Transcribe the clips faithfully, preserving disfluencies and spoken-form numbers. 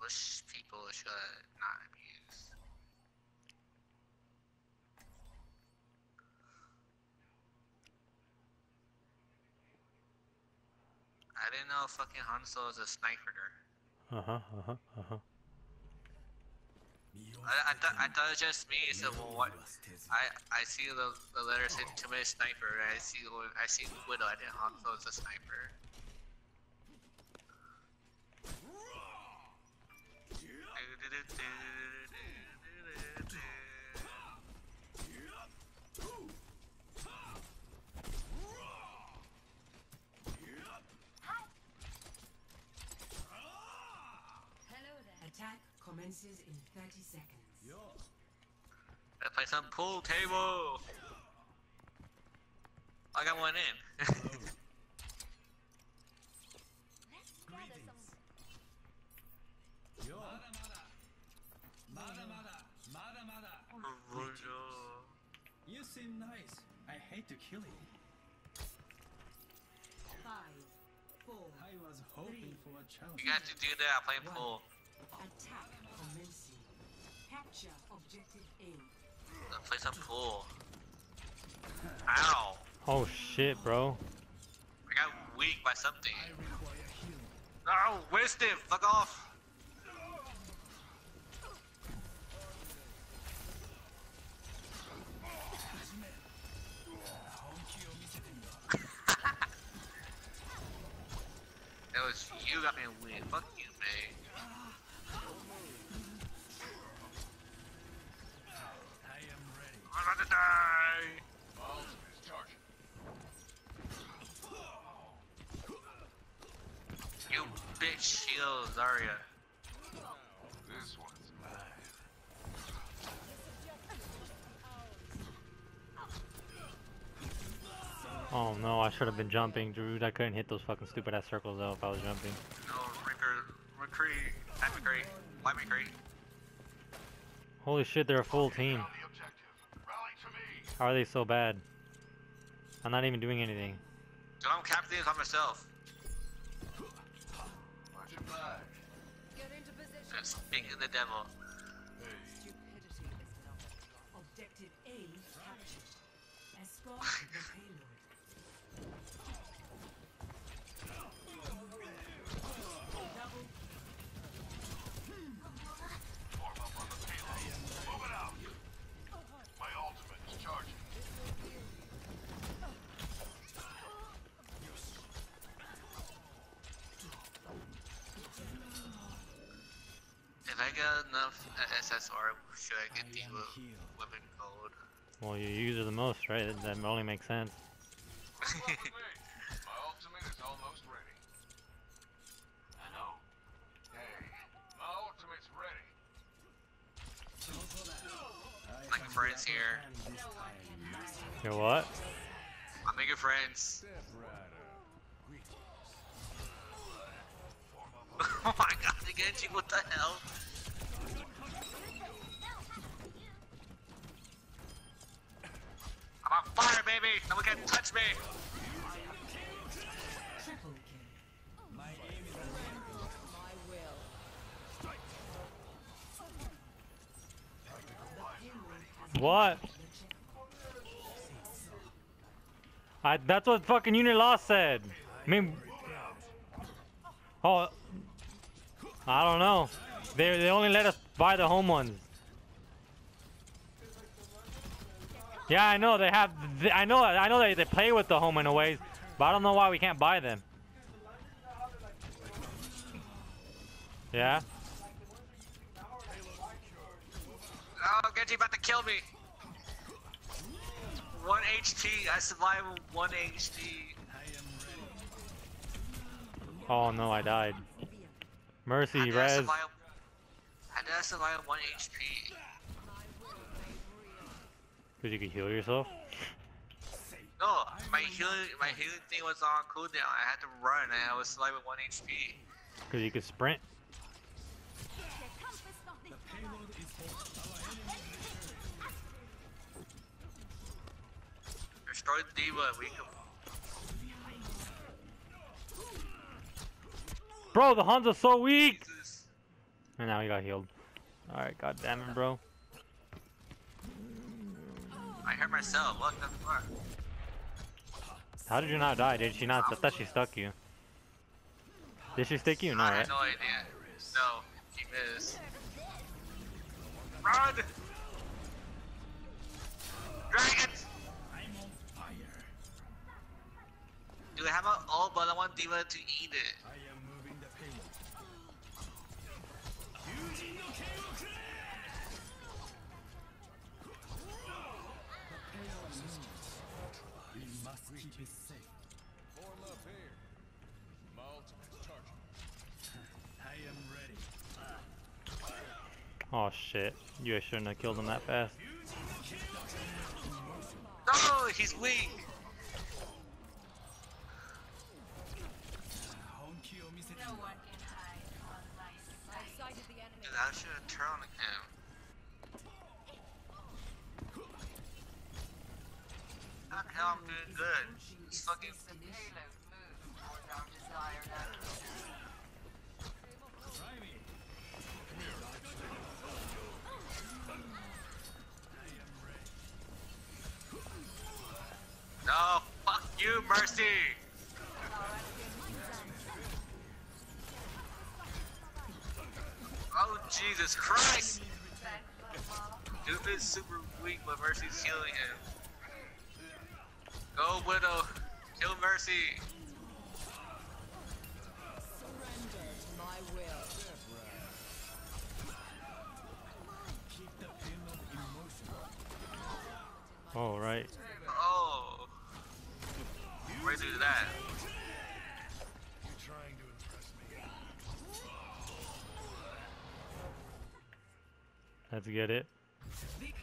Which people should not abuse? I didn't know fucking Hanzo is a sniper. Uh huh, uh huh, uh huh. I, I thought I thought it was just me. So well, what? I I see the the letter say to me sniper. I see I see Widow. I didn't Hanzo is a sniper. Attack commences in thirty seconds. Let's play some pool table. I got one in. You seem nice. I hate to kill you. Five, four, I was hoping for a challenge. You guys to do that. I'm playing pool. attack commencing. Capture objective A. Let's play some pool. Ow! Oh shit, bro. I got weak by something. No, wasted. Fuck off. That was you got me weak. Fuck you, man. I am ready. I'm about to die. You bitch, shield Zarya. This one's mine. Oh no, I should have been jumping, dude. I couldn't hit those fucking stupid ass circles though if I was jumping. No, Rinker, McCree, at McCree, why McCree? Holy shit, they're a full team. Down the objective. Rally to me. How are they so bad? I'm not even doing anything. Dude, I'm captaining on myself. Watch it back. Get into position. And speaking the devil. Stupidity is not. Objective A captured. Escort the payload. Double. Form up on the payload. Move it out. My ultimate is charging. If I get enough S S R, should I get I the am wo- healed. women code? Well, you use it the most, right? That, that only makes sense. Follow me. My ultimate is almost ready. I know. Hey, my ultimate's ready. I Making have friends the upper here. hand this time, master. You're what? I'm making friends. Step right Oh my god, the Genji, what the hell? I'm on fire, baby! No one can touch me! Triple kill. My aim is impeccable. My will. What? I, that's what fucking Unit Lost said. I mean, oh, I don't know. They they only let us buy the home ones. Yeah, I know they have. I know. I know they they play with the home in a way, but I don't know why we can't buy them. Yeah. Oh, Genji about to kill me! One H P, I survived with one H P. I am ready. Oh no, I died. Mercy, How did I Rez. survive? How did I survive with one H P? Cause you could heal yourself. No, my healing, my healing thing was on cooldown. I had to run and I was surviving with one H P. Cause you could sprint. The payload is for our enemy. Destroy the D.Va, we can. Bro, the Hanzo's so weak. Jesus. And now he got healed. Alright, god damn it, bro. I hurt myself. What the fuck? How did you not die? Did she not? I thought she stuck you. Did she stick you? No, I right? had no idea. No, he missed. Run! Dragons! I'm on fire. Do I have an ult, but I want D.Va to eat it. I am moving the payload. We must keep it safe. Form up here. My ultimate's charging. I am ready. Oh shit. You guys shouldn't have killed him that fast. No, he's weak. No one can hide on my sight. I've sighted the enemy. Dude, I should have turned on him. How the hell I'm doing good? It's fucking. Payload move towards our desired outcome. Try me. No, fuck you, Mercy. Oh Jesus Christ! Dude is super weak, but Mercy's healing him. Go Widow, kill Mercy. Surrender to my will. Keep the payload in motion. Oh, right. Oh, where do that? You're trying to impress me. Let's get it. Victory.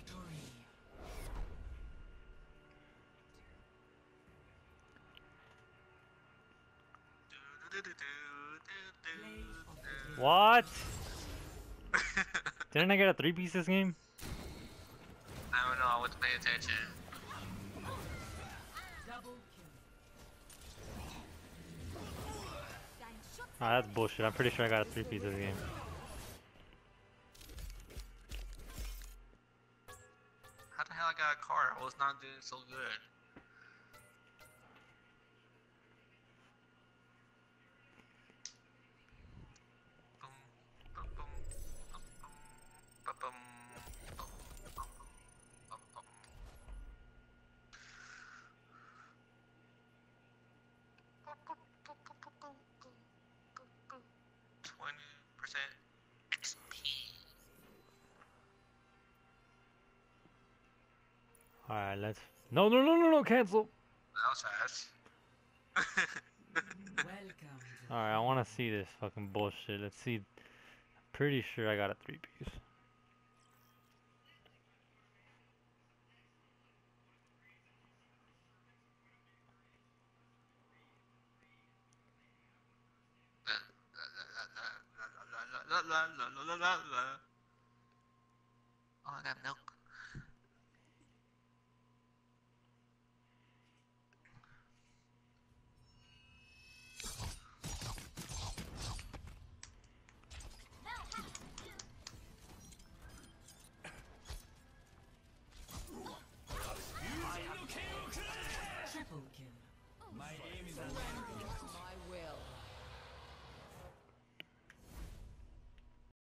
What? Didn't I get a three piece this game? I don't know. I wasn't paying attention. Double kill. Oh, that's bullshit. I'm pretty sure I got a three piece this game. How the hell I got a card? I was not doing so good. Boom, boom, boom, boom, boom, boom, boom, boom, boom, boom. Twenty percent X P. Alright, let's. No, no, no, no, no, cancel! That was fast. Welcome to Alright, I want to see this fucking bullshit. Let's see. Pretty sure I got a three piece. Oh, I got milk.